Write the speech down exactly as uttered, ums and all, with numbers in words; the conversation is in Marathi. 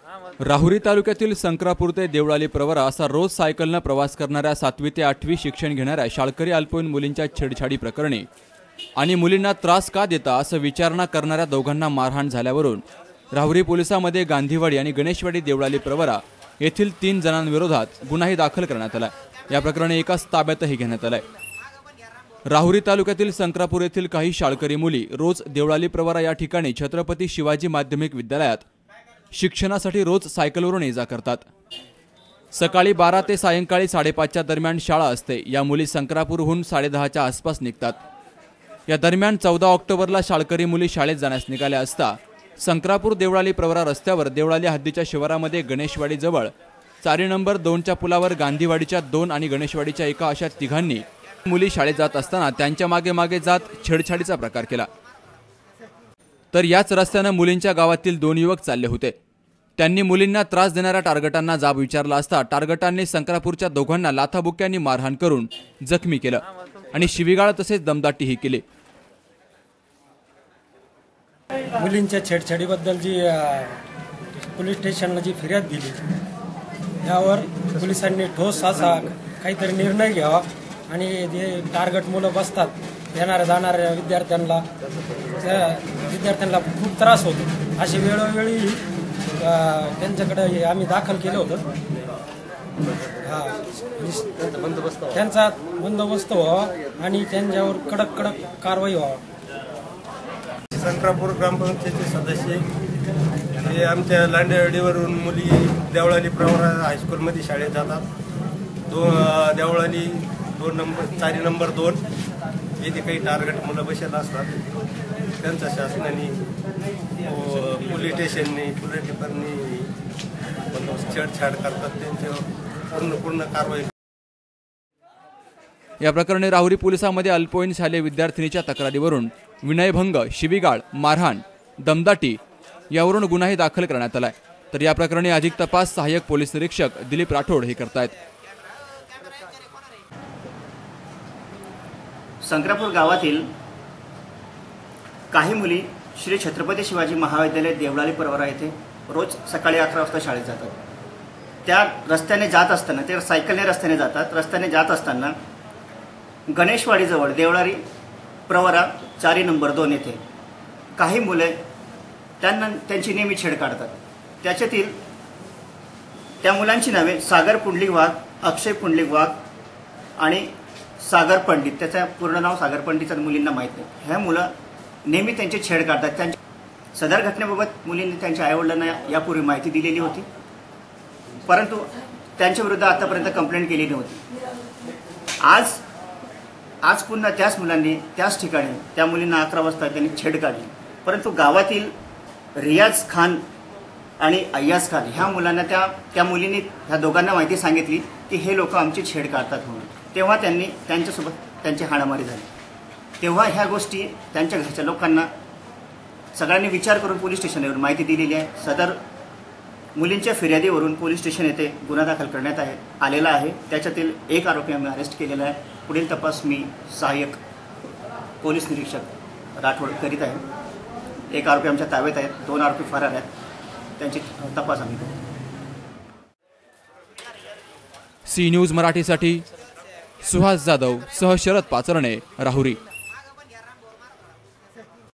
राहुरी तालुक्यातील संक्रापूर ते देवळाली प्रवरा असा रोज सायकलने प्रवास करणाऱ्या सातवी ते आठवी शिक्षण घेणाऱ्या शाळकरी अल्पवयीन मुलींच्या छेडछाडी प्रकरणी आणि मुलींना त्रास का देता असं विचारणा करणाऱ्या दोघांना मारहाण झाल्यावरून राहुरी पोलिसांमध्ये गांधीवाडी आणि गणेशवाडी देवळाली प्रवरा येथील तीन जणांविरोधात गुन्हाही दाखल करण्यात आला। या प्रकरणी एकाच ताब्यातही घेण्यात आलाय। राहुरी तालुक्यातील संक्रापूर येथील काही शाळकरी मुली रोज देवळाली प्रवरा या ठिकाणी छत्रपती शिवाजी माध्यमिक विद्यालयात शिक्षणासाठी रोज सायकलवरून ये जा करतात। सकाळी बारा ते सायंकाळी साडेपाचच्या दरम्यान शाळा असते। या मुली संक्रापूरहून साडेदहाच्या आसपास निघतात। या दरम्यान चौदा ऑक्टोबरला शाळकरी मुली शाळेत जाण्यास निघाल्या असता संक्रापूर देवळाली प्रवरा रस्त्यावर देवळाली हद्दीच्या शिवारामध्ये गणेशवाडी जवळ चारी नंबर दोनच्या पुलावर गांधीवाडीच्या दोन आणि गणेशवाडीच्या एका अशा तिघांनी मुली शाळेत जात असताना त्यांच्या मागे मागे जात छेडछाडीचा प्रकार केला। तर याच रस्त्याने मुलींच्या गावातील दोन युवक चालले होते। त्यांनी मुलींना त्रास देणाऱ्या टार्गटांना जाब विचारला असता टार्गटांनी संक्रापूरच्या दोघांना लाथाबुक्क्यांनी मारहाण करून जखमी केलं आणि शिवीगाळ तसेच दमदाटीही केली। मुलींच्या छेडछाडीबद्दल जी पोलीस स्टेशनला जी फिर्याद दिली यावर पोलिसांनी ठोस असा काहीतरी निर्णय घ्यावा आणि जे टार्गेट मुलं बसतात येणाऱ्या जाणाऱ्या विद्यार्थ्यांना विद्यार्थ्यांना खूप त्रास होतो। अशी वेळोवेळी त्यांच्याकडे आम्ही दाखल केलं होतं। हा त्यांचा बंदोबस्त व्हावा आणि त्यांच्यावर कडक कडक कारवाई व्हावा। संक्रापूर ग्रामपंचायतीचे सदस्य हे आमच्या लांडेवाडीवरून मुली देवळाली प्रवरा हायस्कूलमध्ये शाळेत जातात। दो देवळाली दोन नंबर चारी नंबर दोन येथे काही टार्गेट मुलं बसेल असतात। त्यांचा शासनाने पोलीस स्टेशनने पोलीस डिपार्टमेंटने छेडछाड करतात त्यांच्यावर पूर्ण पूर्ण कारवाई। या प्रकरणी राहुरी पोलिसांमध्ये अल्पवयीन शालेय विद्यार्थिनीच्या तक्रारीवरून विनयभंग, शिवीगाळ, मारहाण, दमदाटी यावरून गुन्हाही दाखल करण्यात आलाय। तर या प्रकरणी अधिक तपास सहाय्यक पोलीस निरीक्षक दिलीप राठोड हे करतायत। संक्रापूर गावातील काही मुली श्री छत्रपती शिवाजी महाविद्यालय देवळाली प्रवरा येथे रोज सकाळी अकरा वाजता शाळेत जातात। त्या रस्त्याने जात असताना ते सायकलने रस्त्याने जातात। रस्त्याने जात असताना गणेशवाडीजवळ देवळाली प्रवरा चारी नंबर दोन येथे काही मुले त्यांना त्यांची नेहमी छेड काढतात। त्याच्यातील त्या मुलांची नावे सागर पुंडलिक वाघ, अक्षय पुंडलिक वाघ आणि सागर पंडित, त्याचं पूर्ण नाव सागर पंडितचं मुलींना माहीत नाही। ह्या मुलं नेहमी त्यांची छेड काढतात। त्यांच्या सदर घटनेबाबत मुलींनी त्यांच्या आईवडिलांना यापूर्वी माहिती दिलेली होती, परंतु त्यांच्या विरुद्ध आतापर्यंत कंप्लेंट केली नव्हती। आज आज पुन्हा त्याच मुलांनी त्याच ठिकाणी त्या मुलींना अकरा वाजता त्यांनी छेड काढली, परंतु गावातील रियाज खान आणि अय्याज खान ह्या मुलांना त्या त्या मुलींनी ह्या दोघांना माहिती सांगितली की हे लोक आमची छेड काढतात म्हणून। तेव्हा त्यांनी त्यांच्यासोबत त्यांची हाणामारी झाली। तेव्हा ह्या गोष्टी त्यांच्या घरच्या लोकांना सगळ्यांनी विचार करून पोलीस स्टेशनवर माहिती दिलेली आहे। सदर मुलींच्या फिर्यादीवरून पोलीस स्टेशन येथे गुन्हा दाखल करण्यात आहे आलेला आहे। त्याच्यातील एक आरोपी आम्ही अरेस्ट केलेला आहे। पुढील तपास मी सहाय्यक पोलीस निरीक्षक राठोड करीत आहे। एक आरोपी आमच्या ताब्यात आहेत, दोन आरोपी फरार आहेत, त्यांची तपास आम्ही करू। सी न्यूज मराठीसाठी सुहास जाधव सह शरद पाचरणे, राहुरी।